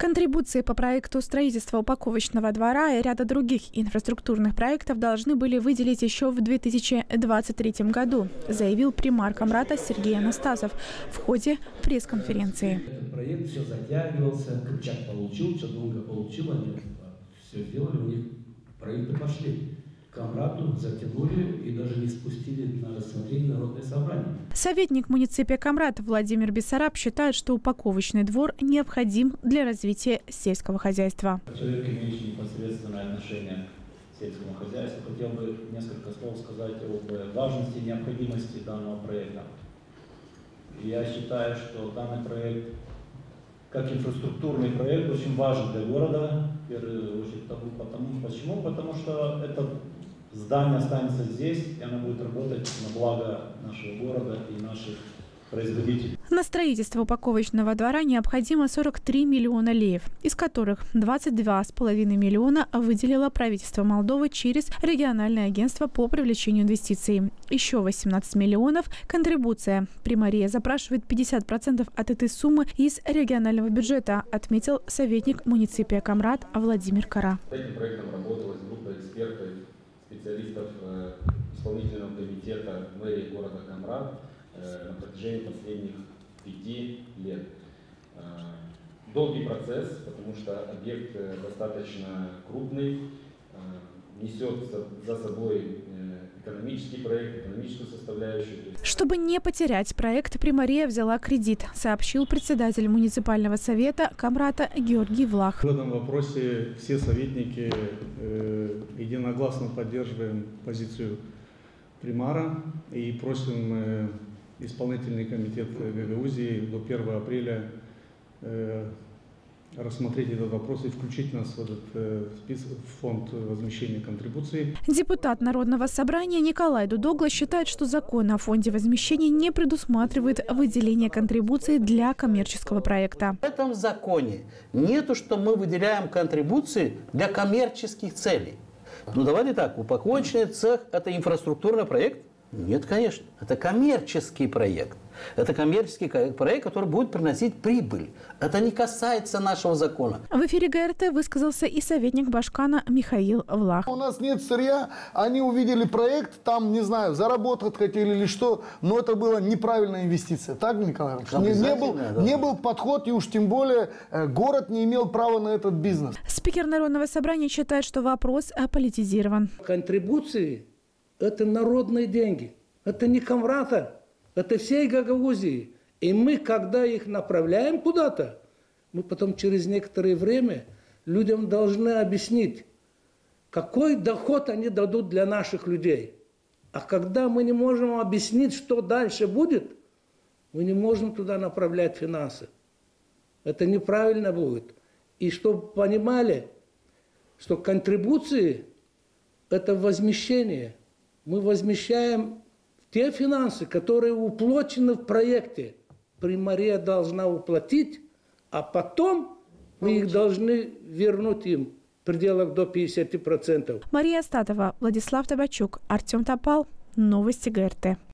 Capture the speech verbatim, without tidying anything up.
Контрибуции по проекту строительства упаковочного двора и ряда других инфраструктурных проектов должны были выделить еще в две тысячи двадцать третьем году, заявил примар Камрата Сергей Анастасов в ходе пресс-конференции. Этот проект все затягивался, Кыпчак получил, Чадунга получил, они все сделали, у них проекты пошли. Камрату затянули и даже не спустили на рассмотрение народное собрание. Советник муниципия Камрат Владимир Бессараб считает, что упаковочный двор необходим для развития сельского хозяйства. Человек, имеющий непосредственное отношение к сельскому хозяйству, хотел бы несколько слов сказать об важности и необходимости данного проекта. Я считаю, что данный проект, как инфраструктурный проект, очень важен для города. В первую очередь, потому, почему? Потому что это здание останется здесь, и оно будет работать на благо нашего города и наших производителей. На строительство упаковочного двора необходимо сорок три миллиона леев, из которых двадцать два с половиной миллиона выделило правительство Молдовы через региональное агентство по привлечению инвестиций. Еще восемнадцать миллионов – контрибуция. Примария запрашивает пятьдесят процентов от этой суммы из регионального бюджета, отметил советник муниципия Камрат Владимир Кара. Этим проектом работалась группа экспертов, специалистов исполнительного комитета мэрии города Камрат на протяжении последних пяти лет. Долгий процесс, потому что объект достаточно крупный, несет за собой экономический проект, экономическую составляющую. Чтобы не потерять проект, Примария взяла кредит, сообщил председатель муниципального совета Камрата Георгий Влах. В этом вопросе все советники э, единогласно поддерживаем позицию примара и просим э, исполнительный комитет Гагаузии до первого апреля э, рассмотреть этот вопрос и включить нас в этот э, список, в фонд возмещения контрибуций. Депутат Народного собрания Николай Дудогла считает, что закон о фонде возмещения не предусматривает выделение контрибуций для коммерческого проекта. В этом законе нету, что мы выделяем контрибуции для коммерческих целей. Ну давайте так, упаковочный цех – это инфраструктурный проект? Нет, конечно. Это коммерческий проект. Это коммерческий проект, который будет приносить прибыль. Это не касается нашего закона. В эфире ГРТ высказался и советник Башкана Михаил Влах. У нас нет сырья, они увидели проект, там, не знаю, заработать хотели или что, но это была неправильная инвестиция. Так, Николай Иванович? Не, не, был, да. не был подход, и уж тем более город не имел права на этот бизнес. Спикер Народного собрания считает, что вопрос аполитизирован. Контрибуции – это народные деньги. Это не Камрата. Это всей Гагаузии. И мы, когда их направляем куда-то, мы потом через некоторое время людям должны объяснить, какой доход они дадут для наших людей. А когда мы не можем объяснить, что дальше будет, мы не можем туда направлять финансы. Это неправильно будет. И чтобы понимали, что контрибуции – это возмещение. Мы возмещаем те финансы, которые уплачены в проекте. Примария должна уплатить, а потом мы их должны вернуть им в пределах до пятидесяти процентов. Мария Статова, Владислав Табачук, Артем Топал. Новости ГРТ.